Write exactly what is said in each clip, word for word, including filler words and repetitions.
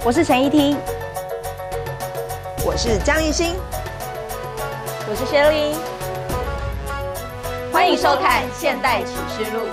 我是陈怡婷， 我是江艺兴， 我是薛丽，欢迎收看《现代启示录》。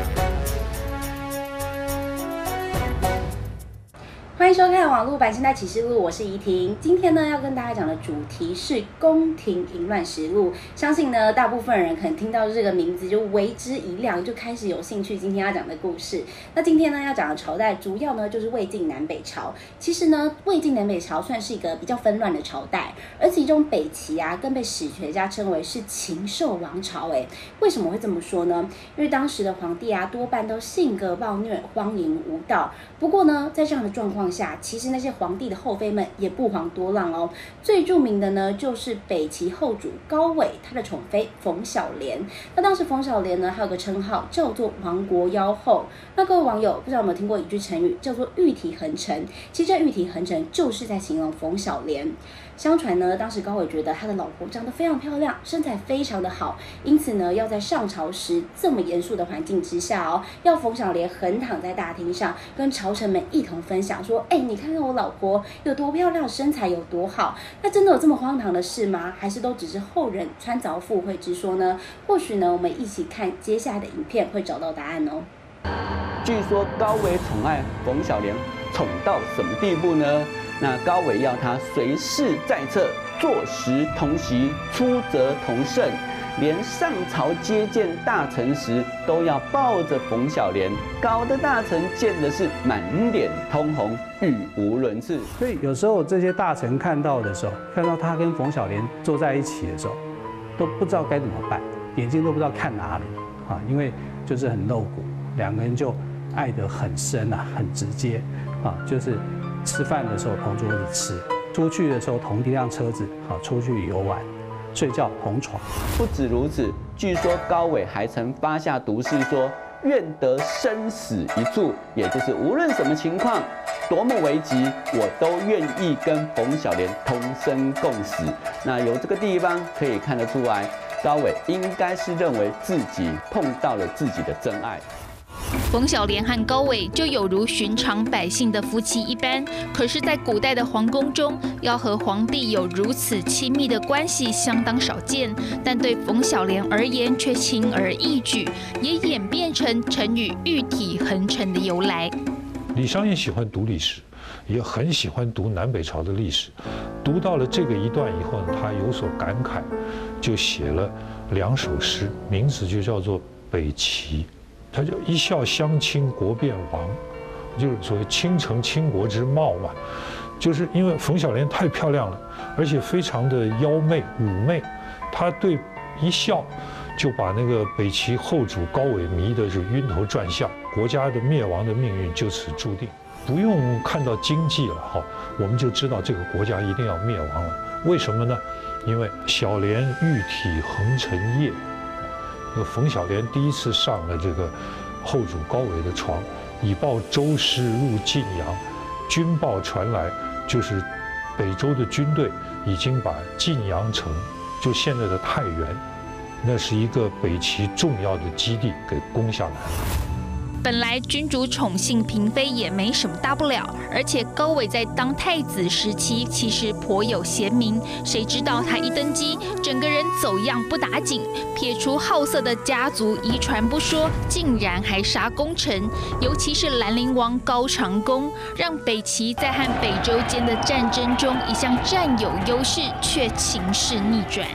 欢迎收看网络版《现代启示录》，我是怡婷。今天呢，要跟大家讲的主题是宫廷淫乱实录。相信呢，大部分人可能听到这个名字就为之一亮，就开始有兴趣今天要讲的故事。那今天呢，要讲的朝代主要呢就是魏晋南北朝。其实呢，魏晋南北朝算是一个比较纷乱的朝代，而其中北齐啊，更被史学家称为是禽兽王朝。哎，为什么会这么说呢？因为当时的皇帝啊，多半都性格暴虐、荒淫无道。不过呢，在这样的状况下，其实那些皇帝的后妃们也不遑多让哦。最著名的呢，就是北齐后主高纬，他的宠妃冯小莲。那当时冯小莲呢，还有个称号叫做亡国妖后。那各位网友不知道有没有听过一句成语，叫做玉体横陈。其实这玉体横陈就是在形容冯小莲。相传呢，当时高纬觉得他的老婆长得非常漂亮，身材非常的好，因此呢，要在上朝时这么严肃的环境之下哦，要冯小莲横躺在大厅上，跟朝臣们一同分享说：“哎，你看看我老婆有多漂亮，身材有多好。”那真的有这么荒唐的事吗？还是都只是后人穿凿附会之说呢？或许呢，我们一起看接下来的影片会找到答案哦。 据说高纬宠爱冯小莲，宠到什么地步呢？那高纬要他随侍在侧，坐食同席，出则同乘，连上朝接见大臣时都要抱着冯小莲，搞得大臣见的是满脸通红，语无伦次。 所以有时候这些大臣看到的时候，看到他跟冯小莲坐在一起的时候，都不知道该怎么办，眼睛都不知道看哪里啊，因为就是很露骨，两个人就爱得很深啊，很直接啊，就是吃饭的时候同桌子吃，出去的时候同一辆车子好出去游玩，睡觉同床。 不止如此，据说高纬还曾发下毒誓说，愿得生死一处，也就是无论什么情况，多么危急，我都愿意跟冯小莲同生共死。那由这个地方可以看得出来，高纬应该是认为自己碰到了自己的真爱。 冯小莲和高纬就有如寻常百姓的夫妻一般，可是，在古代的皇宫中，要和皇帝有如此亲密的关系相当少见。但对冯小莲而言，却轻而易举，也演变成成语“玉体横陈”的由来。 李商隐喜欢读历史，也很喜欢读南北朝的历史。读到了这个一段以后，他有所感慨，就写了两首诗，名字就叫做《北齐》。他叫一笑相倾国变亡，就是所谓倾城倾国之貌嘛，就是因为冯小莲太漂亮了，而且非常的妖媚妩媚，他对一笑就把那个北齐后主高纬迷的是晕头转向，国家的灭亡的命运就此注定。不用看到经济了哈，我们就知道这个国家一定要灭亡了。为什么呢？因为小莲玉体横陈夜。那个冯小莲第一次上了这个后主高纬的床，以报周师入晋阳，军报传来，就是北周的军队已经把晋阳城，就现在的太原，那是一个北齐重要的基地，给攻下来了。 本来君主宠幸嫔妃也没什么大不了，而且高纬在当太子时期其实颇有贤名，谁知道他一登基，整个人走样不打紧，撇除好色的家族遗传不说，竟然还杀功臣，尤其是兰陵王高长恭，让北齐在和北周间的战争中一向占有优势，却情势逆转。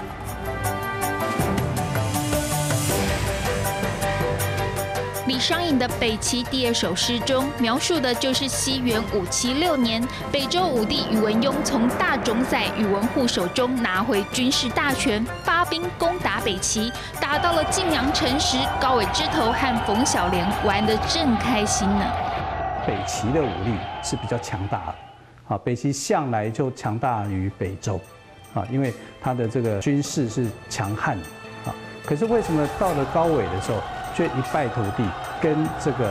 李商隐的《北齐》第二首诗中描述的就是西元五七六年，北周武帝宇文邕从大冢宰宇文护手中拿回军事大权，发兵攻打北齐，打到了晋阳城时，高纬之头和冯小莲玩得正开心呢。 北齐的武力是比较强大的，啊，北齐向来就强大于北周，啊，因为它的这个军事是强悍的，啊，可是为什么到了高纬的时候，却一败涂地，跟这个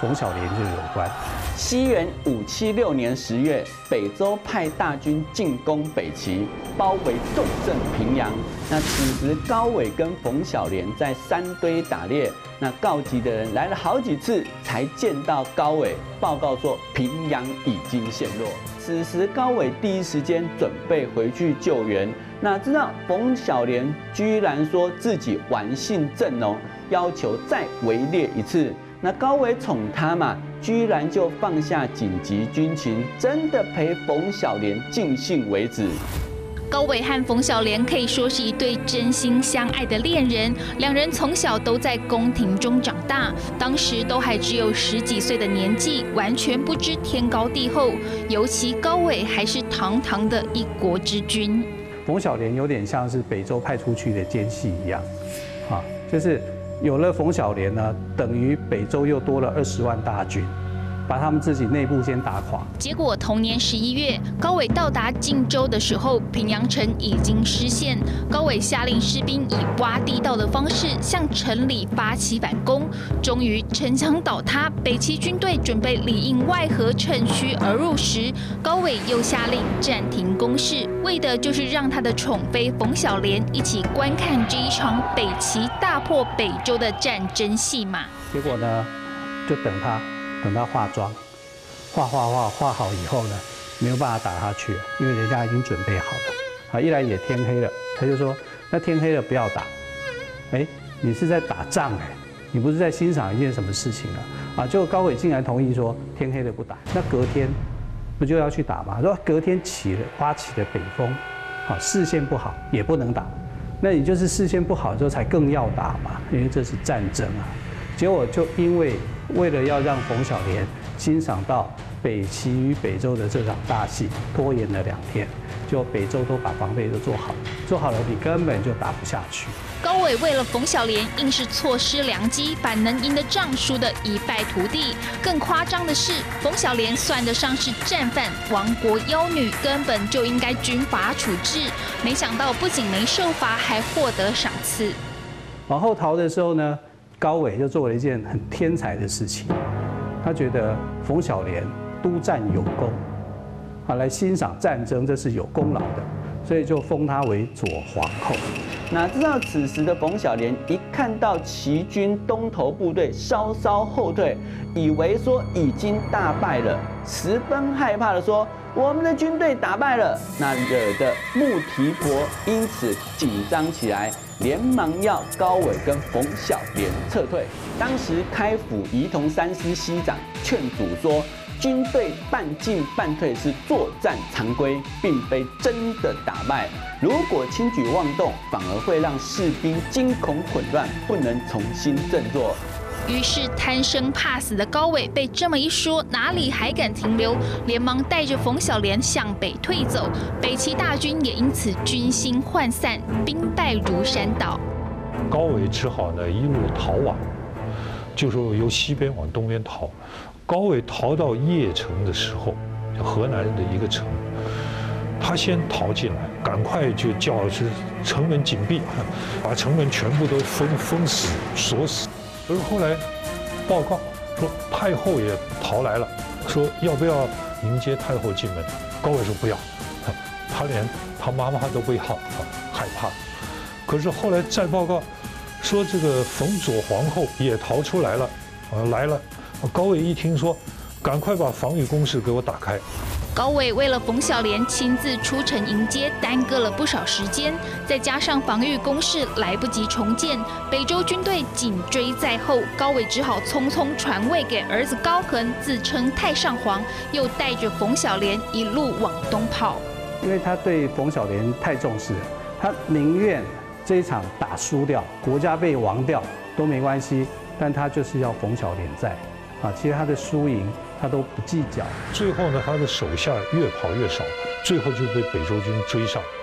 冯小莲就有关。 西元五七六年十月，北周派大军进攻北齐，包围重镇平阳。那此时高纬跟冯小莲在山堆打猎，那告急的人来了好几次，才见到高纬，报告说平阳已经陷落。此时高纬第一时间准备回去救援，哪知道冯小莲居然说自己玩性正浓，要求再围猎一次。那高纬宠他嘛，居然就放下紧急军情，真的陪冯小莲尽兴为止。 高纬和冯小莲可以说是一对真心相爱的恋人，两人从小都在宫廷中长大，当时都还只有十几岁的年纪，完全不知天高地厚。尤其高纬还是堂堂的一国之君， 冯小莲有点像是北周派出去的奸细一样，啊，就是有了冯小莲呢，等于北周又多了二十万大军。把他们自己内部先打垮。 结果同年十一月，高纬到达晋州的时候，平阳城已经失陷。高纬下令士兵以挖地道的方式向城里发起反攻。终于城墙倒塌，北齐军队准备里应外合，趁虚而入时，高纬又下令暂停攻势，为的就是让他的宠妃冯小莲一起观看这一场北齐大破北周的战争戏码。 结果呢，就等他。等他化妆，画画画画好以后呢，没有办法打下去了，因为人家已经准备好了。啊，一来也天黑了，他就说：“那天黑了不要打。”哎，你是在打仗哎，你不是在欣赏一件什么事情啊？啊，结果高纬竟然同意说天黑了不打。那隔天不就要去打吗？说隔天起了刮起了北风，啊，视线不好也不能打。那你就是视线不好之后才更要打嘛，因为这是战争啊。结果就因为为了要让冯小莲欣赏到北齐与北周的这场大戏，拖延了两天，就北周都把防备都做好，做好了你根本就打不下去。 高纬为了冯小莲，硬是错失良机，把能赢的仗输得一败涂地。更夸张的是，冯小莲算得上是战犯、亡国妖女，根本就应该军法处置。没想到不仅没受罚，还获得赏赐。 往后逃的时候呢，高纬就做了一件很天才的事情，他觉得冯小莲督战有功，啊，来欣赏战争这是有功劳的，所以就封她为左皇后。 哪知道此时的冯小莲一看到齐军东头部队稍稍后退，以为说已经大败了，十分害怕的说：“我们的军队打败了。”那惹得穆提伯因此紧张起来。连忙要高纬跟冯小莲撤退。当时开府仪同三司司长劝阻说，军队半进半退是作战常规，并非真的打败。如果轻举妄动，反而会让士兵惊恐混乱，不能重新振作。 于是贪生怕死的高纬被这么一说，哪里还敢停留？连忙带着冯小莲向北退走，北齐大军也因此军心涣散，兵败如山倒。 高纬只好呢一路逃亡，就是由西边往东边逃。高纬逃到邺城的时候，河南的一个城，他先逃进来，赶快就叫是城门紧闭，把城门全部都封封死锁死。而后来报告说太后也逃来了，说要不要迎接太后进门？高纬说不要，他连他妈妈都不要，害怕。可是后来再报告说这个冯左皇后也逃出来了，啊来了。高纬一听说，赶快把防御工事给我打开。 高纬为了冯小莲亲自出城迎接，耽搁了不少时间，再加上防御工事来不及重建，北周军队紧追在后，高纬只好匆匆传位给儿子高恒，自称太上皇，又带着冯小莲一路往东跑。 因为他对冯小莲太重视了，他宁愿这一场打输掉，国家被亡掉都没关系，但他就是要冯小莲在。啊，其实他的输赢他都不计较。 最后呢，他的手下越跑越少，最后就被北周军追上，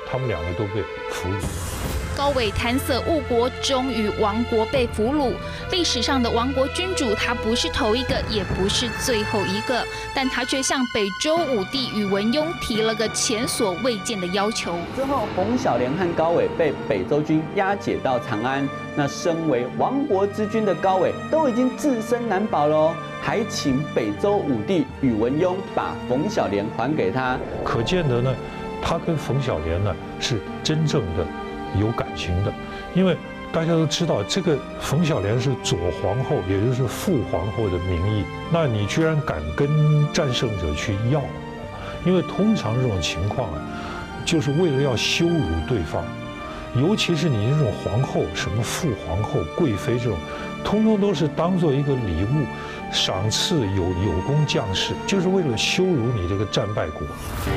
他们两个都被俘虏。 高纬贪色误国，终于亡国被俘虏。历史上的亡国君主，他不是头一个，也不是最后一个，但他却向北周武帝宇文邕提了个前所未见的要求。 之后，冯小莲和高纬被北周军押解到长安。那身为亡国之君的高纬都已经自身难保喽，还请北周武帝宇文邕把冯小莲还给他。 可见得呢，他跟冯小莲呢是真正的有感情的，因为大家都知道，这个冯小莲是左皇后，也就是父皇后的名义，那你居然敢跟战胜者去要？因为通常这种情况啊，就是为了要羞辱对方，尤其是你这种皇后，什么父皇后、贵妃这种，通通都是当做一个礼物，赏赐有有功将士，就是为了羞辱你这个战败国。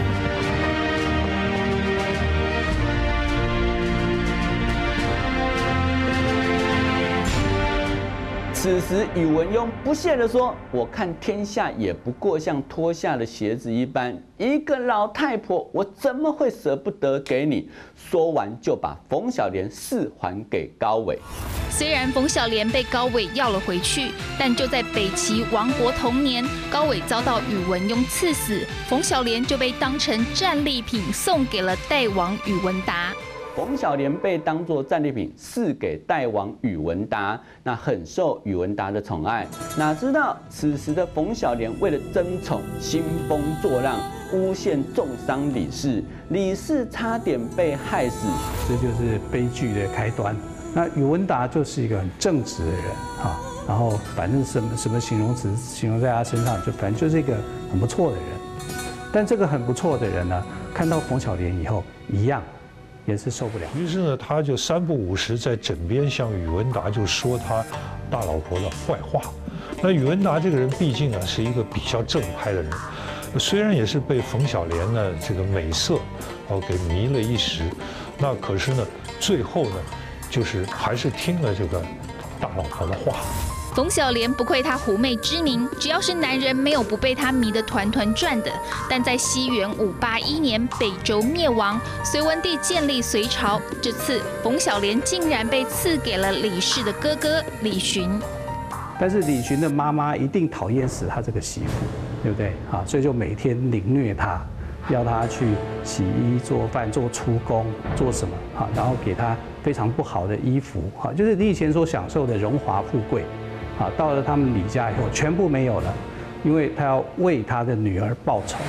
此时，宇文邕不屑地说：“我看天下也不过像脱下了鞋子一般，一个老太婆，我怎么会舍不得给你？”说完，就把冯小莲释还给高纬。 虽然冯小莲被高纬要了回去，但就在北齐亡国同年，高纬遭到宇文邕赐死，冯小莲就被当成战利品送给了代王宇文达。 冯小莲被当作战利品赐给代王宇文达，那很受宇文达的宠爱。哪知道此时的冯小莲为了争宠，兴风作浪，诬陷重伤李氏，李氏差点被害死。 这就是悲剧的开端。那宇文达就是一个很正直的人啊，然后反正什么什么形容词形容在他身上，就反正就是一个很不错的人。但这个很不错的人呢，看到冯小莲以后，一样。也是受不了， 于是呢，他就三不五时在枕边向宇文达就说他大老婆的坏话。那宇文达这个人毕竟呢是一个比较正派的人，虽然也是被冯小莲呢这个美色哦给迷了一时，那可是呢最后呢就是还是听了这个大老婆的话。 冯小莲不愧她狐媚之名，只要是男人，没有不被她迷得团团转的。但在西元五八一年，北周灭亡，隋文帝建立隋朝，这次冯小莲竟然被赐给了李氏的哥哥李寻。 但是李寻的妈妈一定讨厌死他这个媳妇，对不对？啊，所以就每天凌虐他，要他去洗衣、做饭、做出工、做什么啊，然后给他非常不好的衣服啊，就是你以前所享受的荣华富贵。啊，到了他们李家以后，全部没有了，因为他要为他的女儿报仇。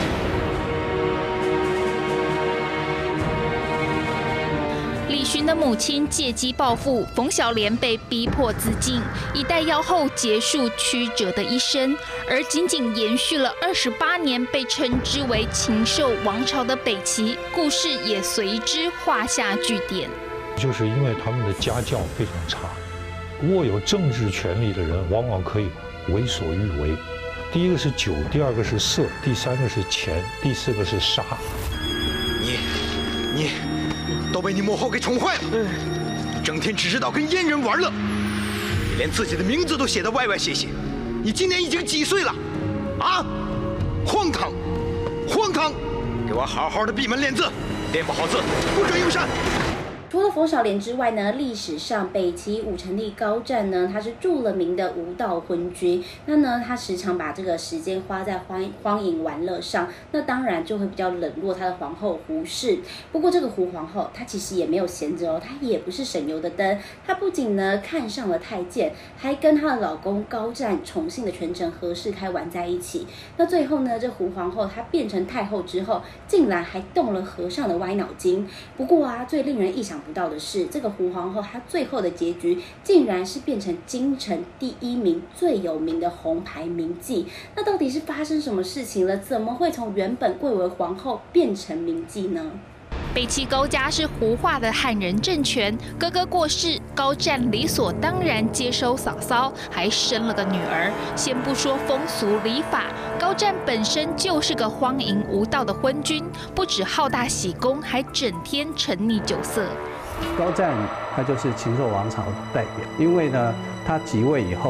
李寻的母亲借机报复，冯小莲被逼迫自尽，以带药后结束曲折的一生。而仅仅延续了二十八年，被称之为禽兽王朝的北齐，故事也随之画下句点。 就是因为他们的家教非常差。握有政治权力的人，往往可以为所欲为。第一个是酒，第二个是色，第三个是钱，第四个是杀。 你，你，都被你母后给宠坏了，整天只知道跟阉人玩乐，你连自己的名字都写得歪歪斜斜。你今年已经几岁了？啊！荒唐，荒唐！给我好好的闭门练字，练不好字不准用膳。 除了冯小莲之外呢，历史上北齐武成帝高湛呢，他是著了名的无道昏君。那呢，他时常把这个时间花在荒荒淫玩乐上，那当然就会比较冷落他的皇后胡氏。不过这个胡皇后，她其实也没有闲着哦，她也不是省油的灯。她不仅呢看上了太监，还跟她的老公高湛宠幸的权臣何世开玩在一起。那最后呢，这胡皇后她变成太后之后，竟然还动了和尚的歪脑筋。不过啊，最令人意想不到的是，这个胡皇后她最后的结局竟然是变成京城第一名最有名的红牌名妓。那到底是发生什么事情了？怎么会从原本贵为皇后变成名妓呢？ 北齐高家是胡化的汉人政权，哥哥过世，高湛理所当然接收嫂嫂，还生了个女儿。先不说风俗礼法，高湛本身就是个荒淫无道的昏君，不止好大喜功，还整天沉溺酒色。 高湛他就是禽兽王朝的代表，因为呢，他即位以后，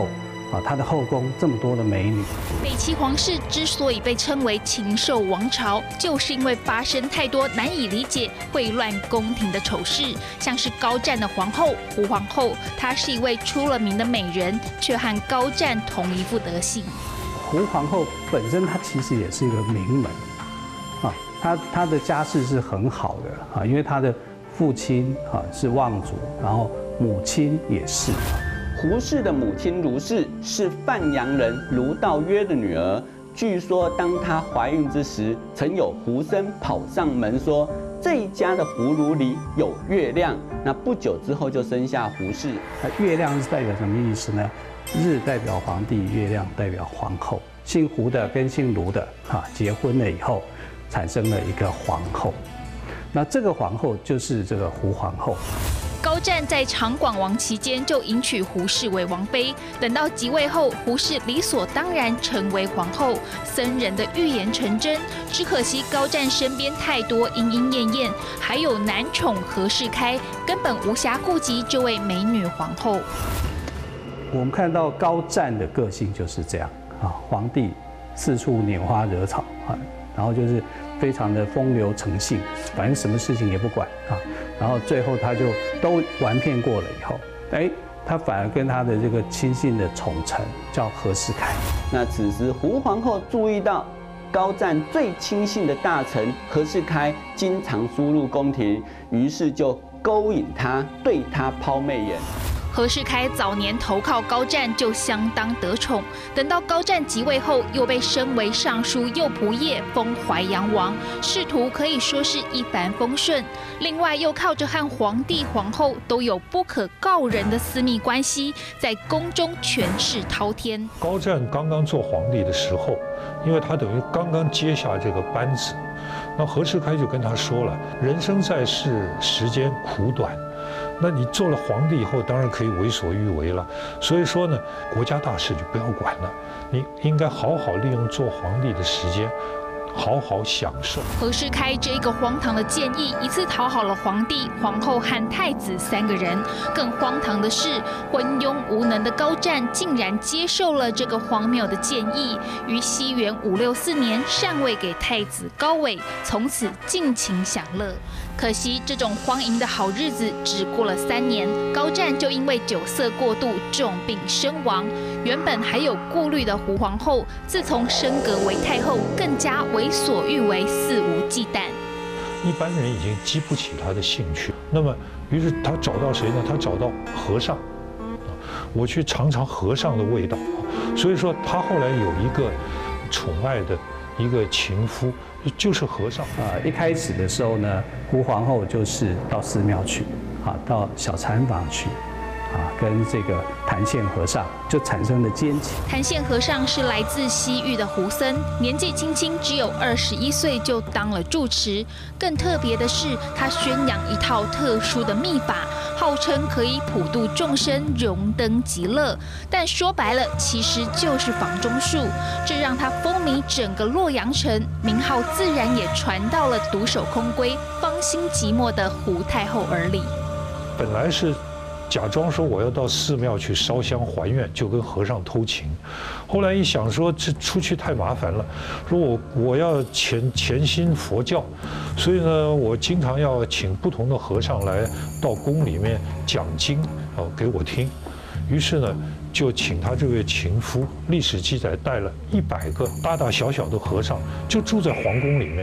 啊，他的后宫这么多的美女。 北齐皇室之所以被称为禽兽王朝，就是因为发生太多难以理解、秽乱宫廷的丑事，像是高湛的皇后胡皇后，她是一位出了名的美人，却和高湛同一副德性。 胡皇后本身她其实也是一个名门，啊，她她的家世是很好的啊，因为她的父亲啊是望族，然后母亲也是。 胡氏的母亲卢氏是范阳人卢道约的女儿。据说，当她怀孕之时，曾有胡僧跑上门说：“这一家的葫芦里有月亮。”那不久之后就生下胡氏。 那月亮是代表什么意思呢？日代表皇帝，月亮代表皇后。姓胡的跟姓卢的哈结婚了以后，产生了一个皇后。那这个皇后就是这个胡皇后。 高湛在长广王期间就迎娶胡氏为王妃，等到即位后，胡氏理所当然成为皇后。僧人的预言成真，只可惜高湛身边太多莺莺燕燕，还有男宠何世开，根本无暇顾及这位美女皇后。 我们看到高湛的个性就是这样啊，皇帝四处拈花惹草啊，然后就是非常的风流成性，反正什么事情也不管啊。然后最后他就都玩骗过了以后，哎，他反而跟他的这个亲信的宠臣叫何世开。 那此时胡皇后注意到高湛最亲信的大臣何世开经常输入宫廷，于是就勾引他，对他抛媚眼。 何世开早年投靠高湛就相当得宠，等到高湛即位后，又被升为尚书右仆射，封淮阳王，仕途可以说是一帆风顺。另外，又靠着和皇帝、皇后都有不可告人的私密关系，在宫中权势滔天。 高湛刚刚做皇帝的时候，因为他等于刚刚接下这个班子，那何世开就跟他说了：“人生在世，时间苦短。”那你做了皇帝以后，当然可以为所欲为了。所以说呢，国家大事就不要管了，你应该好好利用做皇帝的时间，好好享受。 何世开这一个荒唐的建议，一次讨好了皇帝、皇后和太子三个人。更荒唐的是，昏庸无能的高湛竟然接受了这个荒谬的建议，于西元五六四年禅位给太子高纬，从此尽情享乐。可惜，这种荒淫的好日子只过了三年，高湛就因为酒色过度重病身亡。原本还有顾虑的胡皇后，自从升格为太后，更加为所欲为，肆无忌惮。 一般人已经激不起他的兴趣，那么于是他找到谁呢？他找到和尚，我去尝尝和尚的味道。所以说，他后来有一个宠爱的一个情夫，就是和尚。 啊，一开始的时候呢，胡皇后就是到寺庙去，啊，到小禅房去，啊，跟这个谭宪和尚就产生了奸情。 谭宪和尚是来自西域的胡僧，年纪轻轻只有二十一岁就当了住持。更特别的是，他宣扬一套特殊的秘法，号称可以普度众生，荣登极乐。但说白了，其实就是房中术。这让他风靡整个洛阳城，名号自然也传到了独守空闺、芳心寂寞的胡太后耳里。 本来是假装说我要到寺庙去烧香还愿，就跟和尚偷情。后来一想说这出去太麻烦了，说我我要潜潜心佛教，所以呢，我经常要请不同的和尚来到宫里面讲经哦给我听。于是呢，就请他这位情夫，历史记载带了一百个大大小小的和尚，就住在皇宫里面。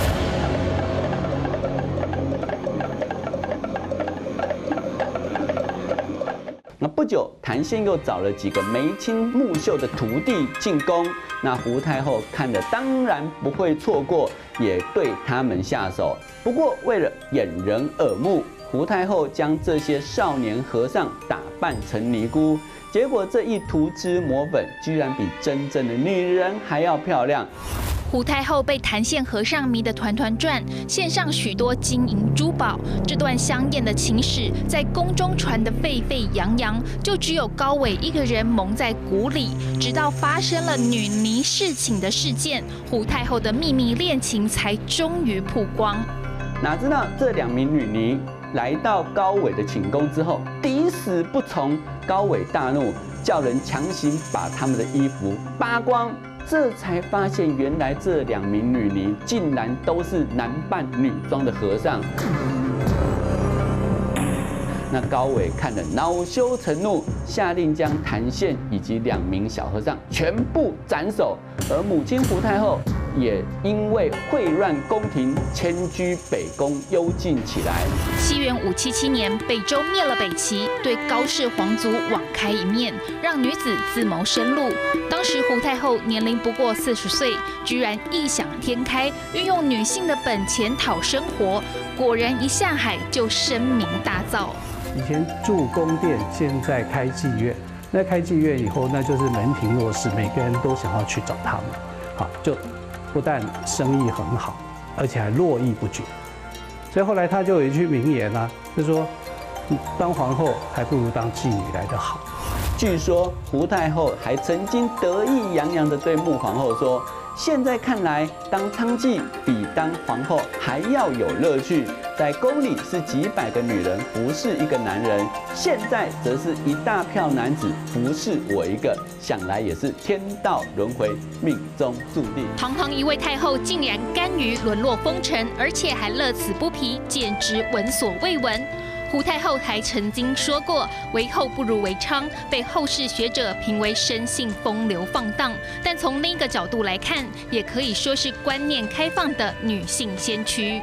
那不久，谭宪又找了几个眉清目秀的徒弟进宫。那胡太后看的当然不会错过，也对他们下手。不过为了掩人耳目，胡太后将这些少年和尚打扮成尼姑。结果这一涂脂抹粉，居然比真正的女人还要漂亮。 胡太后被谭宪和尚迷得团团转，献上许多金银珠宝。这段香艳的情史在宫中传得沸沸扬扬，就只有高纬一个人蒙在鼓里。直到发生了女尼侍寝的事件，胡太后的秘密恋情才终于曝光。 哪知道这两名女尼来到高纬的寝宫之后，抵死不从。高纬大怒， 叫人强行把他们的衣服扒光。这才发现，原来这两名女尼竟然都是男扮女装的和尚。那高伟看了恼羞成怒，下令将谭宪以及两名小和尚全部斩首，而母亲胡太后也因为秽乱宫廷，迁居北宫幽禁起来。 西元五七七年，北周灭了北齐，对高氏皇族网开一面，让女子自谋生路。当时胡太后年龄不过四十岁，居然异想天开，运用女性的本钱讨生活，果然一下海就声名大噪。 以前住宫殿，现在开妓院。那开妓院以后，那就是门庭若市，每个人都想要去找他们。好，就不但生意很好，而且还络绎不绝。所以后来他就有一句名言啊，就说：“当皇后还不如当妓女来得好。” 据说胡太后还曾经得意洋洋地对穆皇后说：“现在看来，当娼妓比当皇后还要有乐趣。在宫里是几百个女人服侍一个男人，现在则是一大票男子服侍我一个，想来也是天道轮回，命中注定。” 堂堂一位太后，竟然甘于沦落风尘，而且还乐此不疲，简直闻所未闻。胡太后还曾经说过“为后不如为娼”，被后世学者评为生性风流放荡。但从另一个角度来看，也可以说是观念开放的女性先驱。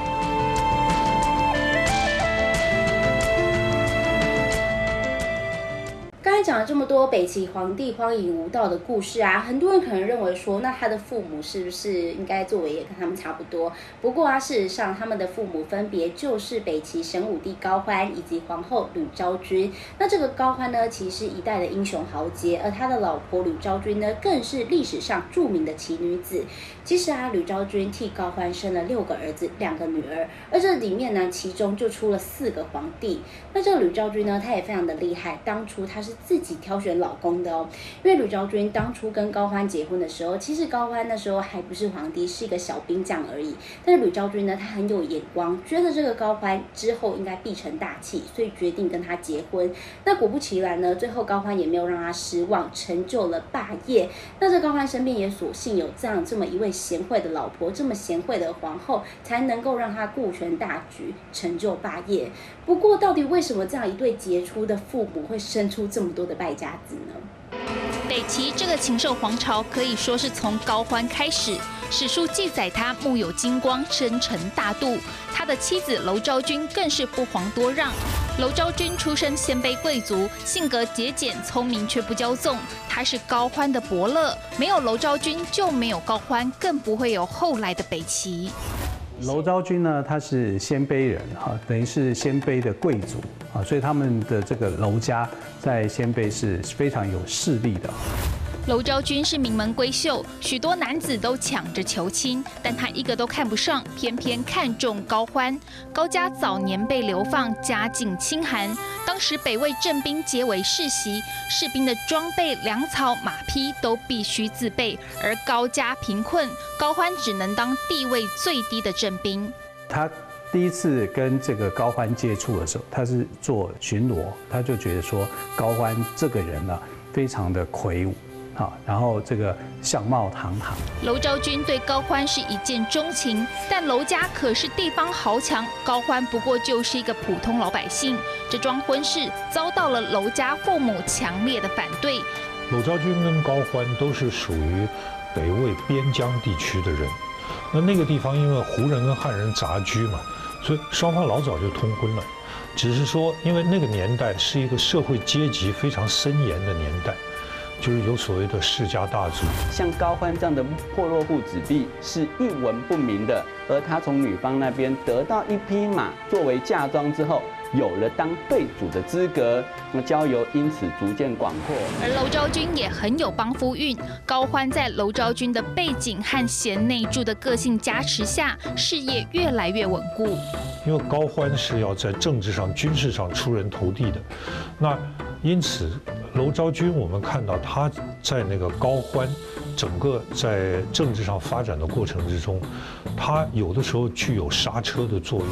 刚才讲了这么多北齐皇帝荒淫无道的故事啊，很多人可能认为说，那他的父母是不是应该作为也跟他们差不多？不过啊，事实上他们的父母分别就是北齐神武帝高欢以及皇后吕昭君。那这个高欢呢，其实是一代的英雄豪杰，而他的老婆吕昭君呢，更是历史上著名的奇女子。其实啊，吕昭君替高欢生了六个儿子，两个女儿，而这里面呢，其中就出了四个皇帝。那这个吕昭君呢，她也非常的厉害，当初她是自己挑选老公的哦。因为吕昭君当初跟高欢结婚的时候，其实高欢那时候还不是皇帝，是一个小兵将而已。但是吕昭君呢，她很有眼光，觉得这个高欢之后应该必成大器，所以决定跟他结婚。那果不其然呢，最后高欢也没有让他失望，成就了霸业。那这高欢身边也所幸有这样这么一位贤惠的老婆，这么贤惠的皇后，才能够让他顾全大局，成就霸业。不过，到底为什么这样一对杰出的父母会生出这么多的败家子呢？ 北齐这个禽兽皇朝可以说是从高欢开始。史书记载他目有金光，深沉大度。他的妻子娄昭君更是不遑多让。娄昭君出身鲜卑贵族，性格节俭聪明，却不骄纵。她是高欢的伯乐，没有娄昭君就没有高欢，更不会有后来的北齐。 娄昭君呢，她是鲜卑人哈，等于是鲜卑的贵族啊，所以他们的这个娄家在鲜卑是非常有势力的。 娄昭君是名门闺秀，许多男子都抢着求亲，但她一个都看不上，偏偏看中高欢。高家早年被流放，家境清寒，当时北魏镇兵皆为世袭，士兵的装备、粮草、马匹都必须自备，而高家贫困，高欢只能当地位最低的镇兵。 他第一次跟这个高欢接触的时候，他是做巡逻，他就觉得说高欢这个人呢、啊，非常的魁梧。好，然后这个相貌堂堂。 娄昭君对高欢是一见钟情，但娄家可是地方豪强，高欢不过就是一个普通老百姓。这桩婚事遭到了娄家父母强烈的反对。 娄昭君跟高欢都是属于北魏边疆地区的人，那那个地方因为胡人跟汉人杂居嘛，所以双方老早就通婚了。只是说，因为那个年代是一个社会阶级非常森严的年代。就是有所谓的世家大族， 像高欢这样的破落户子弟是一文不名的，而他从女方那边得到一匹马作为嫁妆之后，有了当对主的资格，那交游因此逐渐广阔。 而娄昭君也很有帮夫运，高欢在娄昭君的背景和贤内助的个性加持下，事业越来越稳固。 因为高欢是要在政治上、军事上出人头地的，那因此娄昭君我们看到他在那个高欢整个在政治上发展的过程之中，他有的时候具有刹车的作用。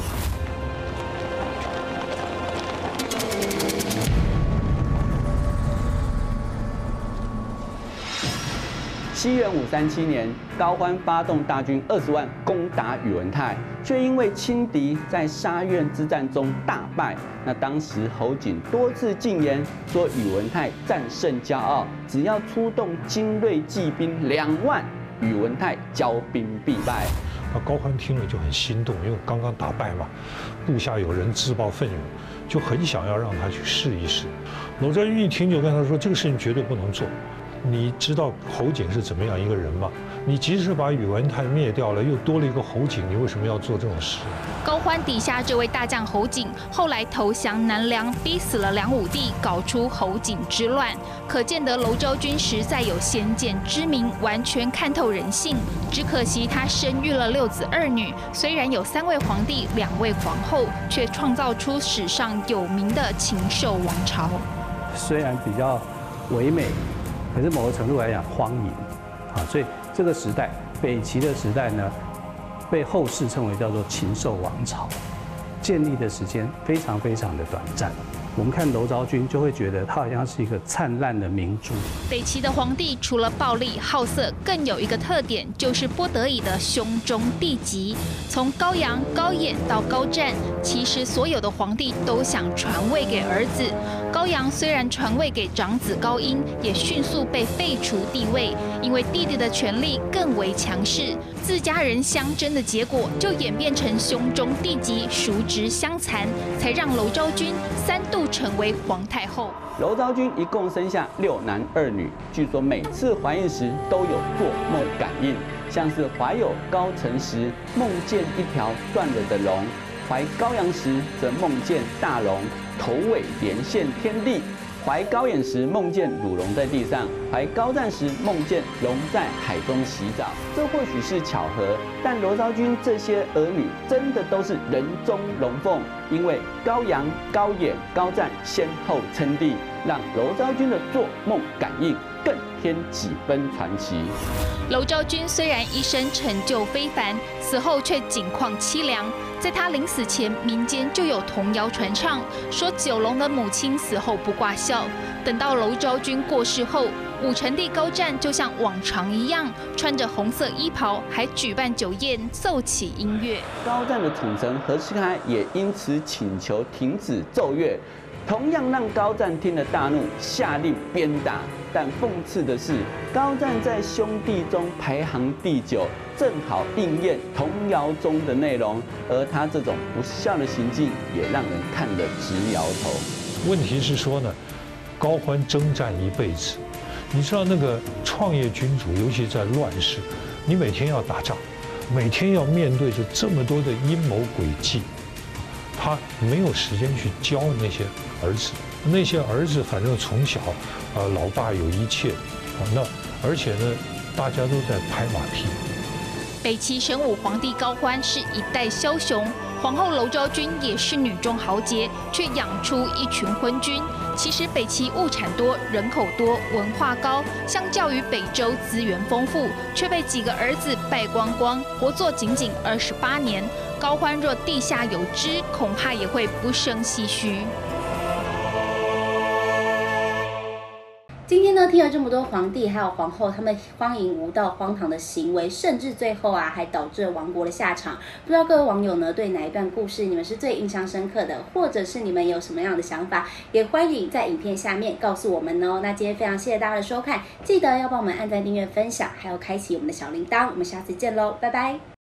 西元五三七年，高欢发动大军二十万攻打宇文泰，却因为轻敌在沙苑之战中大败。那当时侯景多次进言说宇文泰战胜骄傲，只要出动精锐骑兵两万，宇文泰骄兵必败。 那高欢听了就很心动，因为刚刚打败嘛，部下有人自报奋勇，就很想要让他去试一试。娄昭君一听就跟他说：“这个事情绝对不能做。你知道侯景是怎么样一个人吗？你即使把宇文泰灭掉了，又多了一个侯景，你为什么要做这种事？” 高欢底下这位大将侯景，后来投降南梁，逼死了梁武帝，搞出侯景之乱。可见得娄昭君实在有先见之明，完全看透人性。只可惜他生育了六子二女，虽然有三位皇帝、两位皇后，却创造出史上有名的禽兽王朝。 虽然比较唯美，可是某个程度来讲荒淫，啊，所以这个时代北齐的时代呢，被后世称为叫做禽兽王朝，建立的时间非常非常的短暂。我们看娄昭君就会觉得他好像是一个灿烂的明珠。 北齐的皇帝除了暴力好色，更有一个特点，就是不得已的兄终弟及。从高阳、高演到高湛，其实所有的皇帝都想传位给儿子。高阳虽然传位给长子高音，也迅速被废除帝位，因为弟弟的权力更为强势，自家人相争的结果就演变成兄终弟及、叔侄相残，才让娄昭君三度成为皇太后。 娄昭君一共生下六男二女，据说每次怀孕时都有做梦感应，像是怀有高澄时梦见一条断了的龙，怀高阳时则梦见大龙头尾连线天地，怀高演时梦见乳龙在地上，怀高湛时梦见龙在海中洗澡。这或许是巧合，但娄昭君这些儿女真的都是人中龙凤，因为高阳、高演、高湛先后称帝，让娄昭君的做梦感应更添几分传奇。 娄昭君虽然一生成就非凡，死后却景况凄凉。在她临死前，民间就有童谣传唱，说九龙的母亲死后不挂孝。等到娄昭君过世后，武成帝高湛就像往常一样，穿着红色衣袍，还举办酒宴，奏起音乐。 高湛的宠臣何世开也因此请求停止奏乐，同样让高湛听了大怒，下令鞭打。但讽刺的是，高湛在兄弟中排行第九，正好应验童谣中的内容，而他这种不孝的行径，也让人看了直摇头。 问题是说呢，高欢征战一辈子，你知道那个创业君主，尤其在乱世，你每天要打仗，每天要面对着这么多的阴谋诡计，他没有时间去教那些儿子。那些儿子反正从小，呃，老爸有一切，啊，那而且呢，大家都在拍马屁。 北齐神武皇帝高欢是一代枭雄，皇后娄昭君也是女中豪杰，却养出一群昏君。其实北齐物产多，人口多，文化高，相较于北周资源丰富，却被几个儿子败光光，活作仅仅二十八年。高欢若地下有知，恐怕也会不胜唏嘘。 今天呢，听了这么多皇帝还有皇后他们荒淫无道、荒唐的行为，甚至最后啊还导致了亡国的下场。不知道各位网友呢对哪一段故事你们是最印象深刻的，或者是你们有什么样的想法，也欢迎在影片下面告诉我们哦。那今天非常谢谢大家的收看，记得要帮我们按赞、订阅、分享，还有开启我们的小铃铛。我们下次见喽，拜拜。